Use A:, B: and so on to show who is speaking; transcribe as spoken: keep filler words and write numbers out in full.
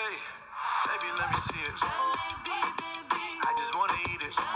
A: Hey, baby, let me see it. I just wanna eat it.